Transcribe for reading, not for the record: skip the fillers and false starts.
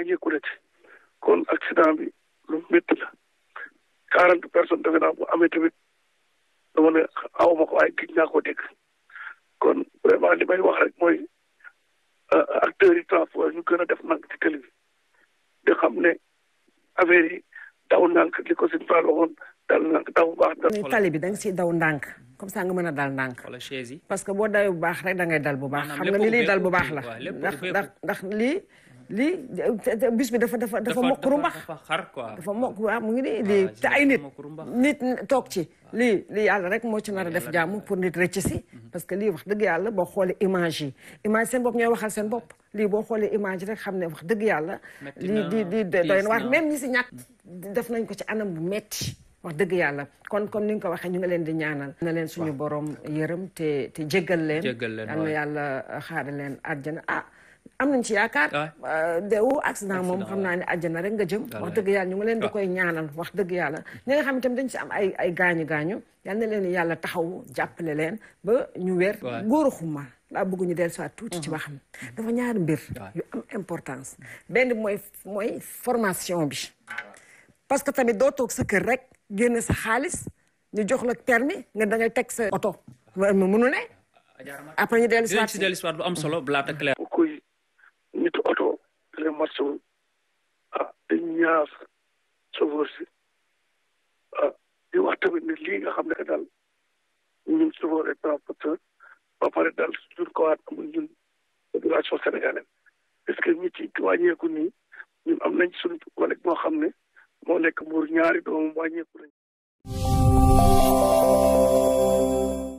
wàññeeku na ci kon accident bi lu métti la 40 personnes defe naa bu amee tamit dama ne aw ma ko waaye gis naa ko dégg kon vraiment li may wax rek mooy acteurs yi transport ñu gën a def nang ci télé bi di xam ne affaire yi daw ndànk li ko suñu Fall waxoon dal ndànk daw bu baax. tali bi da nga siy daw ndànk comme ça nga mën a dal ndànk. parce que boo dawee bu baax rek da ngay dal bu baax. xam nga ni lii dal bu baax la ndax lii bis bi dafa mokk rumbax dafa mokk waaw mu ngi lii te ay nit toog ci lii yàlla rek moo ci nar a def jàmm pour nit rëcc si parce que lii wax dëgg yàlla boo xoolee image seen bopp ñooy waxal seen bopp lii boo xoolee image rek xam ne wax dëgg yàlla lii di doy na waar même ñi si ñàkk def nañ ko ci anam bu metti wax dëgg yàlla kon comme ni nga ko waxee ñu ngi leen di ñaanal na leen suñu borom yërëm te jéggal leen yal na yàlla xaare leen àjjana am nañ ci yaakaar deewu accident moom xam naa ne àjjana rek nga jëm wax dëgg yàlla ñu ngi leen di koy ñaanal wax dëgg yàlla ñi nga xam itam dañ si am ay gaañu yal na leen yàlla taxaw jàppale leen ba ñu wér góoru xuma laa bëgg ñu dellu si waat tuuti ci waxam dafa ñaari mbir yu am importance benn mooy formation bi parce que tamit doo toog sa kër rek génne sa xaalis ñu jox la permis nga da ngay teg sa oto mënu ne après ñu dellu si waat lu am solo blaata clair koy nitu oto le marché dañ ñaar chauffeur si di wax tamit ne lii nga xam ne que daal ñun chauffeur et transport